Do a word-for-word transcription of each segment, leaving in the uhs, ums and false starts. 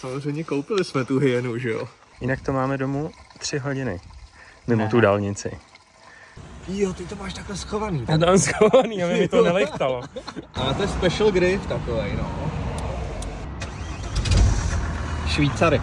samozřejmě koupili jsme tu hyenu, že jo? Jinak to máme domů tři hodiny. Mimo ne. tu dálnici. Jo, ty to máš takhle schovaný. Já tam schovaný, aby mi to nelechtalo. Ale to je special grip takovej, no. Švýcary.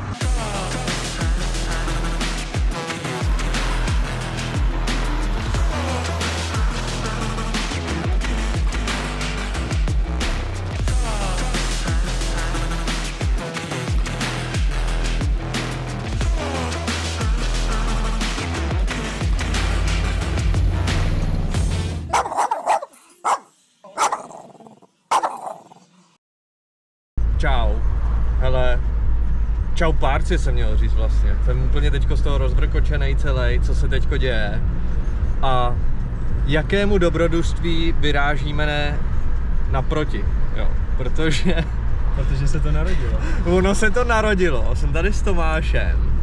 Čau. Hele, čau párci jsem měl říct vlastně. Jsem úplně teďko z toho rozbrkočenej celý, co se teďko děje. A jakému dobrodružství vyrážíme ne naproti, jo, protože... Protože se to narodilo. Ono se to narodilo, jsem tady s Tomášem.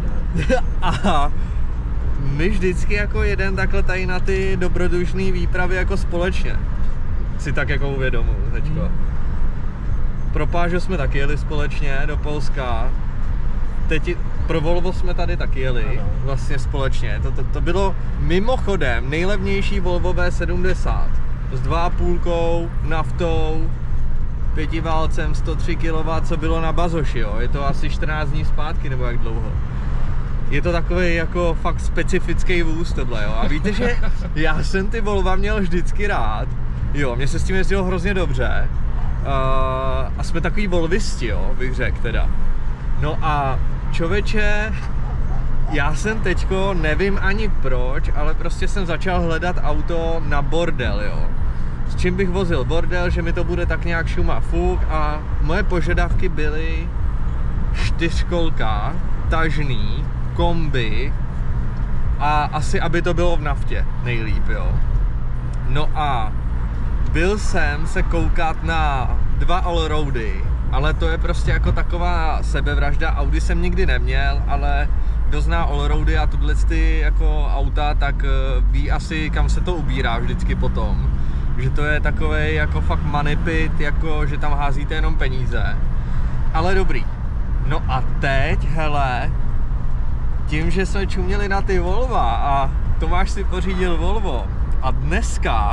A my vždycky jako jeden takhle tady na ty dobrodružné výpravy jako společně. Si tak jako uvědomuji teďko. Hmm. Pro Pážo jsme taky jeli společně do Polska. Teď pro Volvo jsme tady taky jeli, ano. Vlastně společně. To, to, to bylo mimochodem nejlevnější Volvo V sedmdesát. S dva a půlkou, naftou, pětiválcem sto tři kilowattů, co bylo na Bazoši, jo. Je to asi čtrnáct dní zpátky, nebo jak dlouho. Je to takový jako fakt specifický vůz tohle, jo. A víte, že já jsem ty Volva měl vždycky rád. Jo, mně se s tím jezdilo hrozně dobře. Uh, a jsme takový volvisti, jo, bych řekl teda. No a člověče, já jsem teďko, nevím ani proč, ale prostě jsem začal hledat auto na bordel, jo. S čím bych vozil bordel, že mi to bude tak nějak šuma fuk, a moje požadavky byly čtyřkolka, tažný, kombi a asi aby to bylo v naftě nejlíp, jo. No a byl jsem se koukat na dva allroady, ale to je prostě jako taková sebevražda. Audi jsem nikdy neměl, ale kdo zná allroady a tuhle ty jako auta, tak ví asi, kam se to ubírá vždycky potom. Že to je takovej jako fakt money pit, jako že tam házíte jenom peníze. Ale dobrý. No a teď, hele, tím, že jsme čuměli na ty Volva a Tomáš si pořídil Volvo a dneska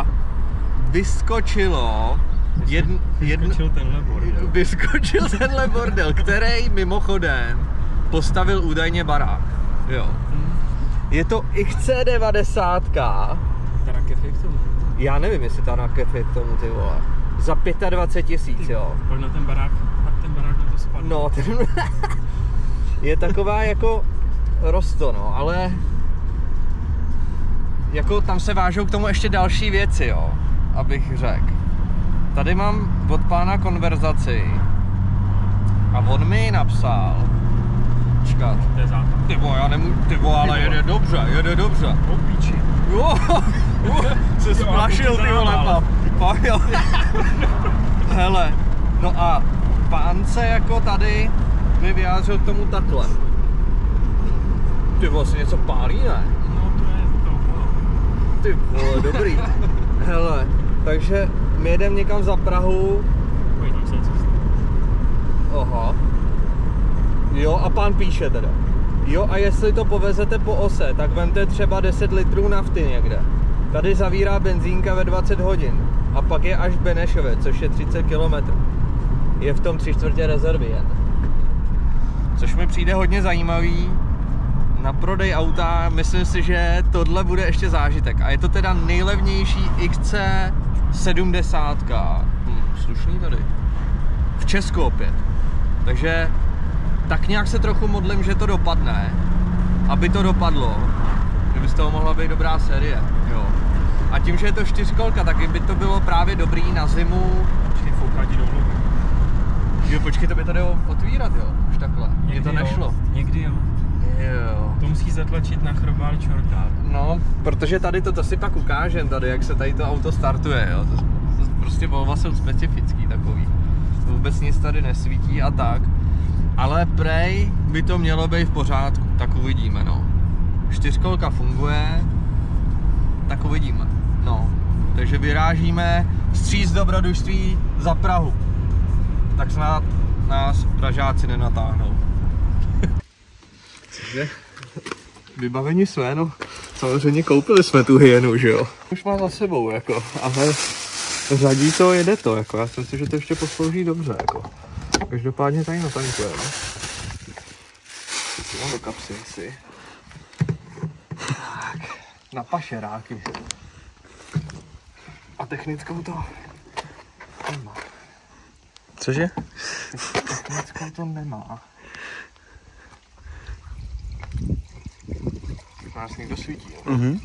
vyskočilo jedn, jedn, vyskočil tenhle bordel. Vyskočil tenhle bordel, který mimochodem postavil údajně barák. Jo. Je to X C devadesát. Ta rakev je k tomu. Já nevím, jestli ta rakev je k tomu, ty vole. Za dvacet pět tisíc, jo. Pak na ten barák, pak ten barák na to spadne. No, ten je taková jako rosto, no, ale jako tam se vážou k tomu ještě další věci, jo. Abych řekl. Tady mám od pána konverzaci a on mi napsal. Čekat. To je základ. Ty vole, já nemůžu, ty vole, ale jede dobře, jede dobře. O píči. Jo, se splašil, ty vole, pap. Jo. Hele, no a pán se jako tady mi vyjádřil k tomu takhle. Ty vole, si něco pálí, ne? No to je to. Ty vole, dobrý. Hele, takže my jedeme někam za Prahu. Pojdím se něco. Aha. Jo, a pán píše teda. Jo, a jestli to povezete po ose, tak vemte třeba deset litrů nafty někde. Tady zavírá benzínka ve dvacet hodin. A pak je až Benešovec, což je třicet kilometrů. Je v tom tři čtvrtě rezervy jen. Což mi přijde hodně zajímavý. Na prodej auta, myslím si, že tohle bude ještě zážitek. A je to teda nejlevnější X C sedmdesát. Hm, slušný tady. V Česku opět. Takže tak nějak se trochu modlím, že to dopadne. Aby to dopadlo. Že by z toho mohla být dobrá série. Jo. A tím, že je to čtyřkolka, tak by to bylo právě dobrý na zimu. Počkej, fouká ti dolů. Jo, počkej, to by to jde otvírat, jo. Už takhle. Mně to nešlo. Jo. Někdy jo. Jo. To musí zatlačit na chrobál čorta. No, protože tady to, to si pak ukážem tady, jak se tady to auto startuje, jo. To, to prostě Volva jsou specifický takový. To vůbec nic tady nesvítí a tak. Ale prej by to mělo být v pořádku, tak uvidíme, no. Čtyřkolka funguje, tak uvidíme, no. Takže vyrážíme vstříc dobrodružství za Prahu. Tak snad nás Pražáci nenatáhnou. Cože? Vybavení jsme, no. Samozřejmě koupili jsme tu hyenu, že jo. Už má za sebou, jako, ale řadí to, jede to, jako. Já si myslím, že to ještě poslouží dobře, jako. Každopádně tady natankuje, no. Mám do kapsy asi. Tak, na pašeráky. A technickou to nemá. Cože? Technickou to nemá. Nás někdo svítí, jo? Mhm.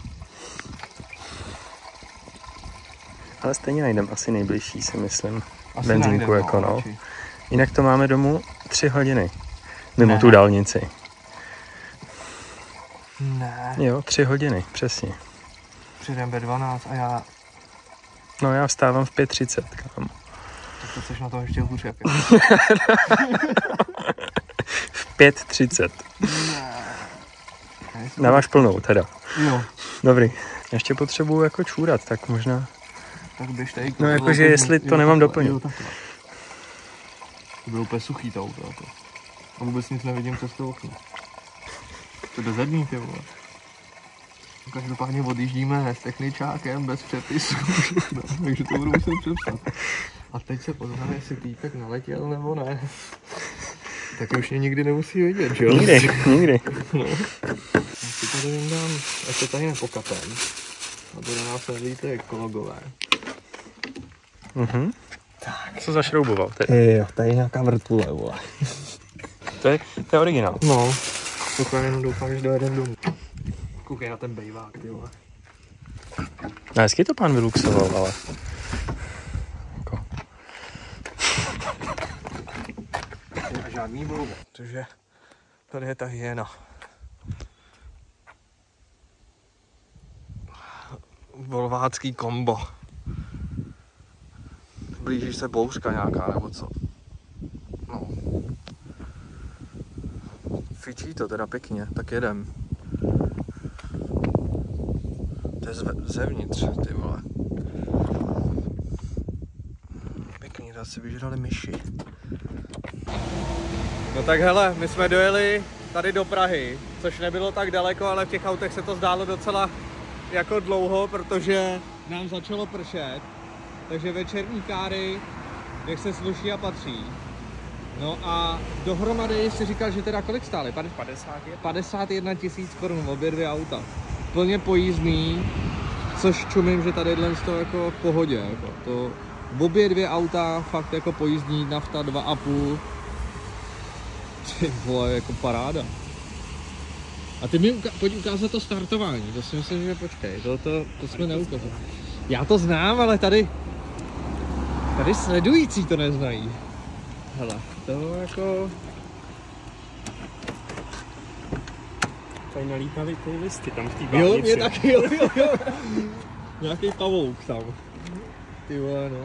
Ale stejně najdem asi nejbližší, si myslím. Asi Benzínku najdem, jako no, no. radši. Jinak to máme domů tři hodiny. Mimo Ne. tu dálnici. Ne. Jo, tři hodiny, přesně. Přijdem ve dvanáct a já... No já vstávám v pět třicet, kámo. Tak to chceš na to ještě hůř, jak V pět třicet. Ne. Nemáš plnou teda. Jo. Dobrý. Ještě potřebuju jako čůrat, tak možná... Tak běž tady. No jakože jestli to nemám doplnit. To bylo úplně suchý to auto, jako. A vůbec nic nevidím přes to okno. To jde zadní, ty vole. Každopádně odjíždíme s techničákem bez přepisu, no, takže to budu muset přepsat. A teď se poznáme, jestli týpek naletěl nebo ne. Tak už mě nikdy nemusí vidět, že jo? Nikdy, nikdy. No. Já si tady vyndám, ať to tady nepokapem. A to na nás nevíte ekologové. Mhm. Tak. Co zašrouboval tedy? Jo, tady je nějaká vrtule, vole. To je, to je originál. No, koukám, jenom doufám, že dojedem domů. Koukej na ten bejvák, ty vole. A hezky to pán vyluxoval, ale... Jako... A žádný Volvo, protože tady je ta hyena. Volvácký kombo. Blíží se bouřka nějaká, nebo co? No. Fičí to teda pěkně, tak jedem. To je zve, zevnitř, ty vole. Pěkný, zase vyžrali myši. No tak hele, my jsme dojeli tady do Prahy, což nebylo tak daleko, ale v těch autech se to zdálo docela jako dlouho, protože nám začalo pršet. Takže večerní káry, jak se sluší a patří. No a dohromady si říkal, že teda kolik stály? padesát jedna tisíc korun obě dvě auta. Plně pojízdný, což čumím, že tady dnes to jako v pohodě. Jako to, obě dvě auta fakt jako pojízdní, nafta dva a půl. Ty vole, jako paráda. A ty mi uka- pojď ukázat to startování, to si myslím, že počkej, to, to, to jsme neukázali. Já to znám, ale tady, tady sledující to neznají. Hele, to jako... Tady nalítali ty listy tam v té Jo, bánici. mě taky, jo, jo, jo. Nějaký pavouk tam. Ty vole, no.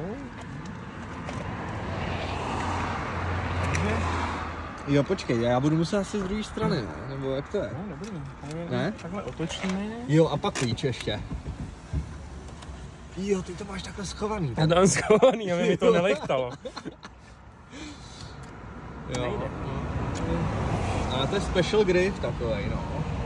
Jo, počkej, já budu muset asi z druhé strany, ne? Nebo jak to je? No, dobrý. Ne? Takhle otočíme, ne? Jo, a pak klíč ještě. Jo, ty to máš takhle schovaný. Já tam schovaný, aby mi to nelechtalo. Jo. Nejde. Ale to je special grip takovej, no.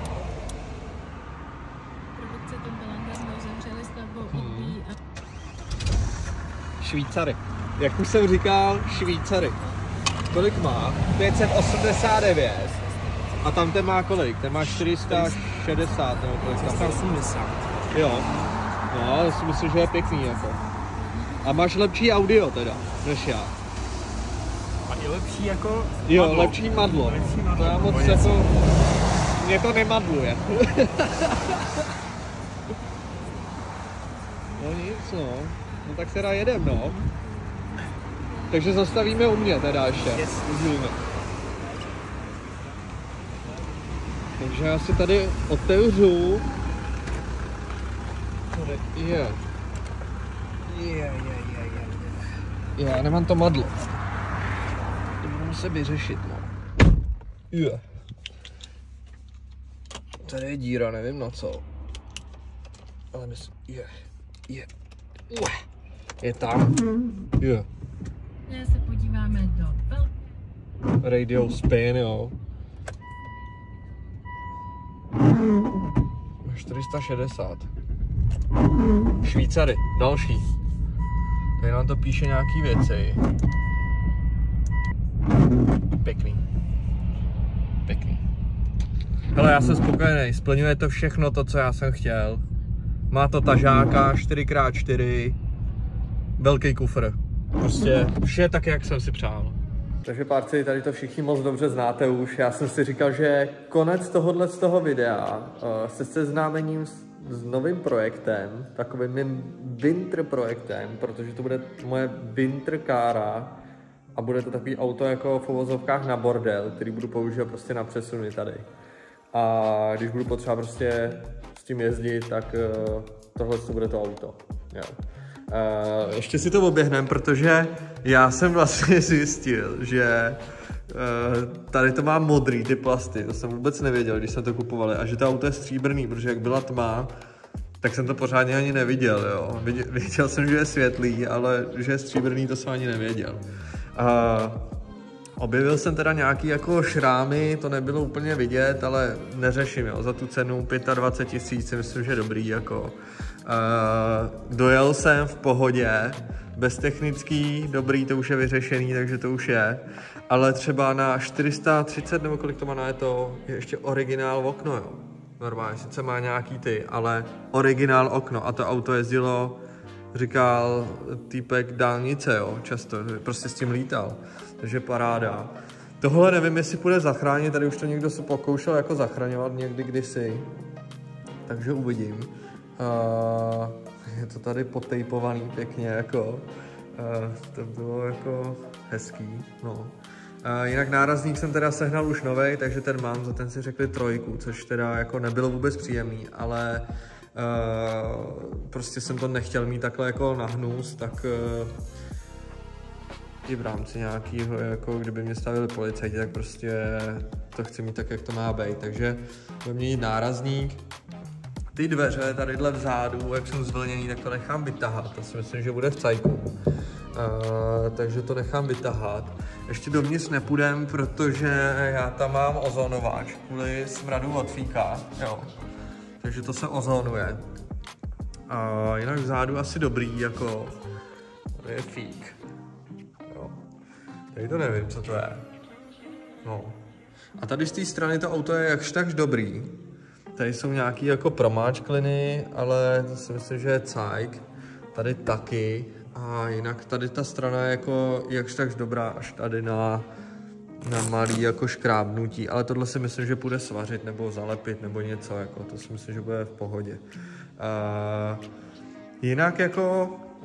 Produkce Tom Belanda jsme uzavřeli stavbou odbí a Švýcary. Jak už jsem říkal, Švýcary. Kolik má? pět set osmdesát devět. A tam ten má kolik? Ten má čtyři sta šedesát nebo kolik tam? osmdesát. Jo. No, ale si myslím, že je pěkný jako. A máš lepší audio teda, než já. A i lepší jako Jo, madlo. lepší madlo. Lepší madlo. To já moc To je jako... Mě to nemadluje. No nic no. No tak teda jedem no. Takže zastavíme u mě teda ještě. Yes. Užijeme. Takže já si tady otevřu. Tady je. Je, je, je, je, je. Já nemám to madlo. To budu muset vyřešit, no. Je. Tady je díra, nevím na co. Ale myslím, je, je. Ue. Je tam. Je. se podíváme do velké Radio spin, jo. čtyři sta šedesát. Švýcary, další. Tady nám to píše nějaký věci. Pěkný. Pěkný. Hele, já jsem spokojený, splňuje to všechno to, co já jsem chtěl. Má to tažáka, čtyři krát čtyři, velký kufr. Prostě vše tak, jak jsem si přál. Takže párci, tady to všichni moc dobře znáte už. Já jsem si říkal, že konec tohohle z toho videa uh, se seznámením s, s novým projektem, takovým mým winter projektem, protože to bude moje winter kára a bude to takový auto jako v uvozovkách na bordel, který budu používat prostě na přesuny tady. A když budu potřeba prostě s tím jezdit, tak uh, tohle to bude to auto. Jo. Uh, ještě si to oběhneme, protože já jsem vlastně zjistil, že uh, tady to má modrý, ty plasty, to jsem vůbec nevěděl, když jsem to kupovali, a že to auto je stříbrný, protože jak byla tma, tak jsem to pořádně ani neviděl, jo. Věděl, věděl jsem, že je světlý, ale že je stříbrný, to jsem ani nevěděl. Uh, objevil jsem teda nějaký jako šrámy, to nebylo úplně vidět, ale neřeším, jo, za tu cenu dvacet pět tisíc, myslím, že dobrý, jako. Uh, dojel jsem v pohodě, bez technický, dobrý, to už je vyřešený, takže to už je, ale třeba na čtyři sta třicet nebo kolik to má, je to je ještě originál okno, jo. Normálně, sice má nějaký ty, ale originál okno, a to auto jezdilo, říkal týpek, dálnice, jo, často, prostě s tím lítal, takže paráda. Tohle nevím, jestli půjde zachránit, tady už to někdo se pokoušel jako zachraňovat někdy kdysi, takže uvidím. Uh, je to tady potejpovaný pěkně, jako, uh, to bylo jako hezký, no. Uh, jinak nárazník jsem teda sehnal už novej, takže ten mám, za ten si řekli trojku, což teda jako nebylo vůbec příjemný, ale uh, prostě jsem to nechtěl mít takhle jako na hnus, tak uh, i v rámci nějakého, jako kdyby mě stavili policajti, tak prostě to chci mít tak, jak to má být, takže budu měnit nárazník. Ty dveře tadyhle vzadu, jak jsou zvlněný, tak to nechám vytahat, to si myslím, že bude v cajku. Uh, takže to nechám vytahat. Ještě dovnitř nepůjdem, protože já tam mám ozónováč kvůli smradu od fíka, jo. Takže to se ozónuje. Uh, jinak vzadu asi dobrý, jako to je fík. Jo. Tady to nevím, co to je. No. A tady z té strany to auto je jakž takž dobrý. Tady jsou nějaký jako promáčkliny, ale to si myslím, že je cajk. Tady taky. A jinak tady ta strana je jako jakž takž dobrá, až tady na, na malý jako škrábnutí. Ale tohle si myslím, že půjde svařit nebo zalepit nebo něco, jako to si myslím, že bude v pohodě. Uh, jinak jako...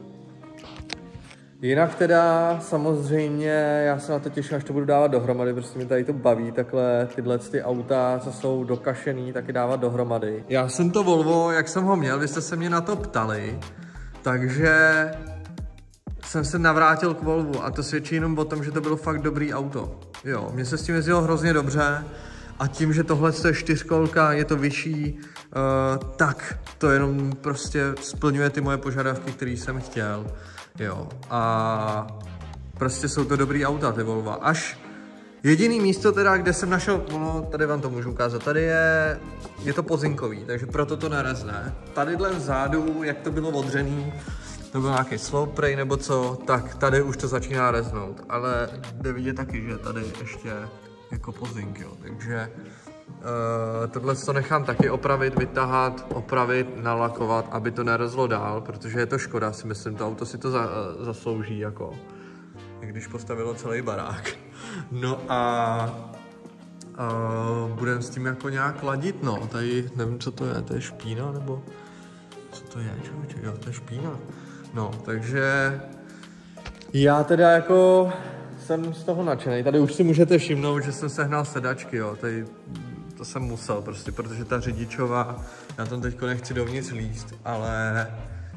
Jinak teda samozřejmě, já se na to těším, až to budu dávat dohromady, protože mi tady to baví, takhle tyhle ty auta, co jsou dokašený, taky dávat dohromady. Já jsem to Volvo, jak jsem ho měl, vy jste se mě na to ptali, takže jsem se navrátil k Volvu a to svědčí jenom o tom, že to bylo fakt dobrý auto. Jo, mně se s tím jezdilo hrozně dobře a tím, že tohle je čtyřkolka, je to vyšší, uh, tak to jenom prostě splňuje ty moje požadavky, které jsem chtěl. Jo, a prostě jsou to dobrý auta, ty Volvo. Až jediný místo teda, kde jsem našel, no tady vám to můžu ukázat, tady je, je to pozinkový, takže proto to nerezne. Tadyhle vzadu, jak to bylo odřený, to byl nějaký slowspray nebo co, tak tady už to začíná reznout, ale jde vidět taky, že tady ještě jako pozink, jo, takže Uh, tohle to nechám taky opravit, vytahat, opravit, nalakovat, aby to nerezlo dál, protože je to škoda, si myslím, to auto si to za, uh, zaslouží, jako když postavilo celý barák. No a uh, budeme s tím jako nějak ladit, no, tady nevím, co to je, to je špína, nebo co to je, člověče, jo, to je špína. No, takže já teda jako jsem z toho nadšený, tady už si můžete všimnout, že jsem sehnal sedačky, jo, tady to jsem musel prostě, protože ta řidičová, já tam teďko nechci dovnitř líst, ale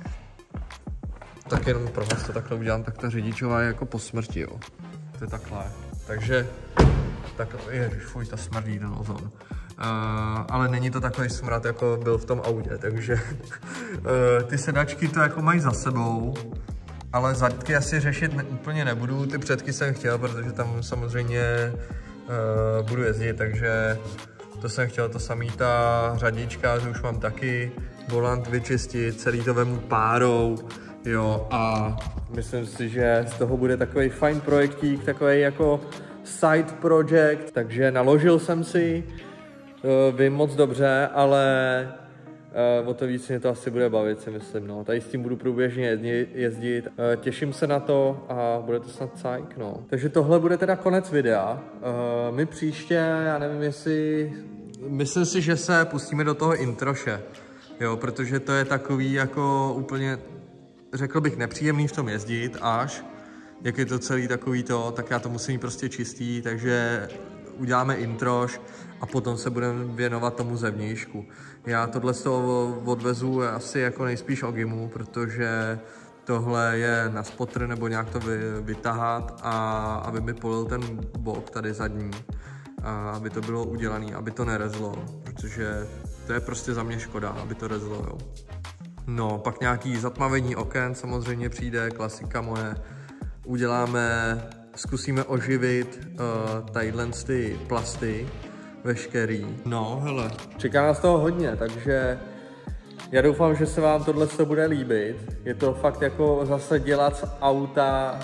tak jenom pro vás to takhle udělám, tak ta řidičová je jako po smrti, jo. To je takhle. Takže, takhle, ježiš, fuj, ta smrdí ten ozon. Uh, ale není to takový smrad, jako byl v tom autě, takže uh, ty sedačky to jako mají za sebou. Ale zadky asi řešit ne, úplně nebudu, ty předky jsem chtěl, protože tam samozřejmě uh, budu jezdit, takže to jsem chtěl, to samý ta řadička, už mám taky, volant vyčistit, celý to vemu párou, jo, a myslím si, že z toho bude takový fajn projektík, takový jako side project, takže naložil jsem si, uh, vím moc dobře, ale Uh, o to víc mě to asi bude bavit, si myslím, no. Tady s tím budu průběžně jezdit, uh, těším se na to a bude to snad cajk, no. Takže tohle bude teda konec videa. Uh, my příště, já nevím jestli, myslím si, že se pustíme do toho introše, jo, protože to je takový jako úplně, řekl bych, nepříjemný v tom jezdit až, jak je to celý takový to, tak já to musím mít prostě čistý, takže uděláme introš a potom se budeme věnovat tomu zevnějšku. Já tohle z toho odvezu asi jako nejspíš Ogimu, protože tohle je na spotr nebo nějak to vy, vytahat a aby mi polil ten bok tady zadní, a aby to bylo udělané, aby to nerezlo, protože to je prostě za mě škoda, aby to rezlo, jo. No, pak nějaký zatmavení oken samozřejmě přijde, klasika moje. Uděláme, zkusíme oživit uh, tadyhle ty plasty veškerý. No, hele, čeká nás toho hodně, takže já doufám, že se vám tohle bude líbit. Je to fakt jako zase dělat z auta,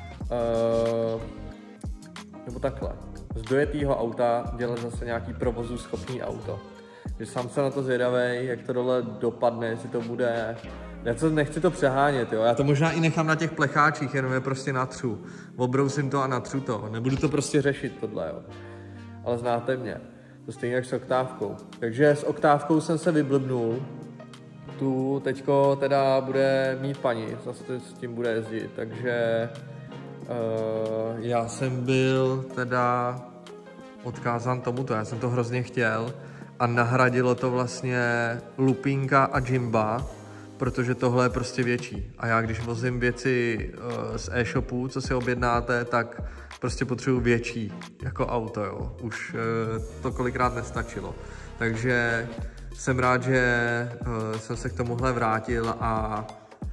uh, nebo takhle, z dojetýho auta dělat zase nějaký provozu schopný auto. Že sám se na to zvědavej, jak to dole dopadne, jestli to bude. Já to nechci to přehánět, jo. Já to možná i nechám na těch plecháčích, jenom je prostě natřu. Obrousím to a natřu to. Nebudu to prostě řešit tohle, jo. Ale znáte mě. To stejně jak s oktávkou. Takže s oktávkou jsem se vyblbnul. Tu teďko teda bude mít paní, zase s tím bude jezdit. Takže uh, já jsem byl teda odkázán tomuto. Já jsem to hrozně chtěl. A nahradilo to vlastně Lupinka a Jimba, protože tohle je prostě větší. A já když vozím věci uh, z e-shopu, co si objednáte, tak prostě potřebuji větší jako auto, jo. Už uh, to kolikrát nestačilo. Takže jsem rád, že uh, jsem se k tomuhle vrátil a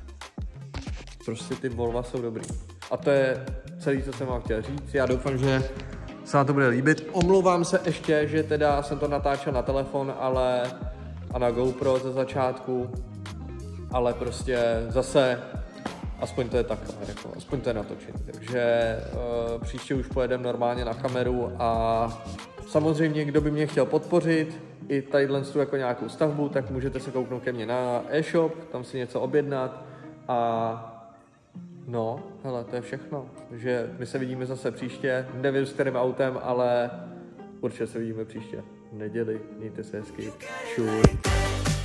prostě ty Volva jsou dobrý. A to je celý, co jsem vám chtěl říct. Já doufám, že se vám to bude líbit. Omlouvám se ještě, že teda jsem to natáčel na telefon, ale a na GoPro ze začátku, ale prostě zase aspoň to je takhle, jako, aspoň to je natočený. Takže uh, příště už pojedeme normálně na kameru a samozřejmě, kdo by mě chtěl podpořit i tadyhle jako nějakou stavbu, tak můžete se kouknout ke mně na e-shop, tam si něco objednat a no, hele, to je všechno. Takže my se vidíme zase příště, nevím s kterým autem, ale určitě se vidíme příště v neděli. Mějte se hezky. Čuj.